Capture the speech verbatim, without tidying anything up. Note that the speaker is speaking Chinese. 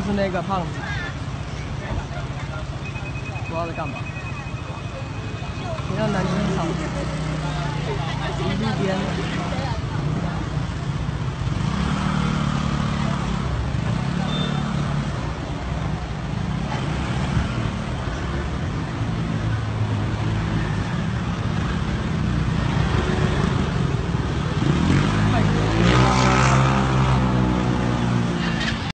就是那个胖子，不知道在干嘛。你看南机场，一路边。